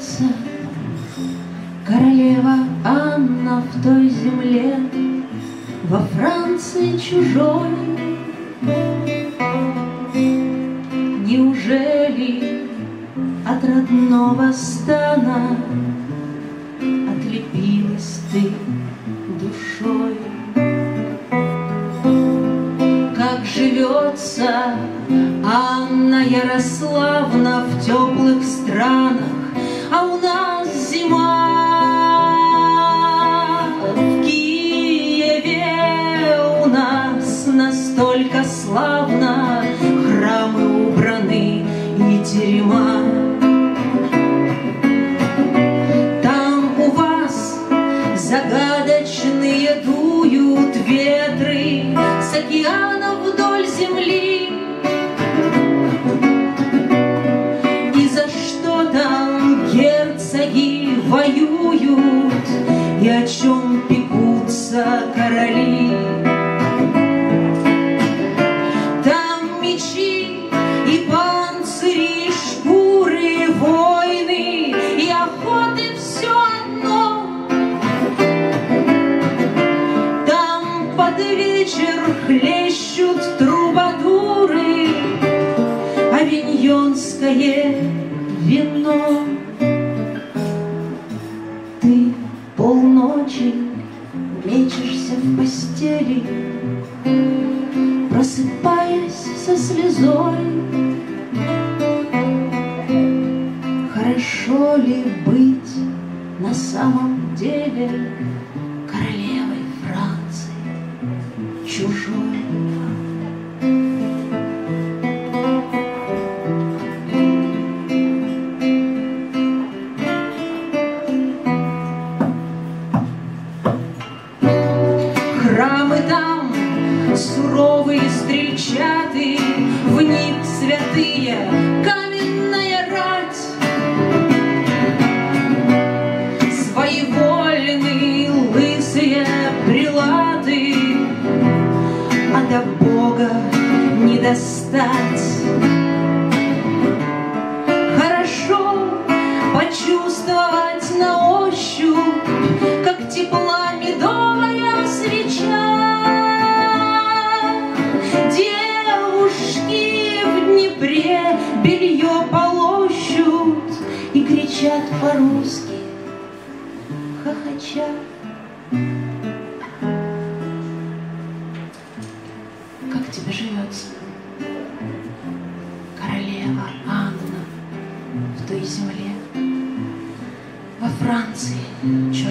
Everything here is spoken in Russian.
живется королева Анна в той земле, во Франции чужой? Неужели от родного стана отлепилась ты душой? Как живется Анна Ярославна в теплых странах, а у нас зима. В Киеве у нас настолько славно, храмы убраны и терема. Там у вас загадочные дуют ветры с океана вдоль земли. И за что там герцоги воюют, и о чем пекутся короли? Там мечи и панцири, шкуры, войны и охоты все одно. Там под вечер хлещут трубадуры авиньонское вино. Ты полночи мечешься в постели, просыпаясь со слезой. Хорошо ли быть на самом деле королевой Франции чужой? Храмы там суровые стрельчаты, в них святые, каменная рать. Своевольные лысые прилаты, а до Бога не достать. Хорошо почувствовать на ощупь, как тепла медовая свеча. Девушки в Днепре белье полощут и кричат по-русски, хохоча. Как тебе живется, королева Анна в той земле, во Франции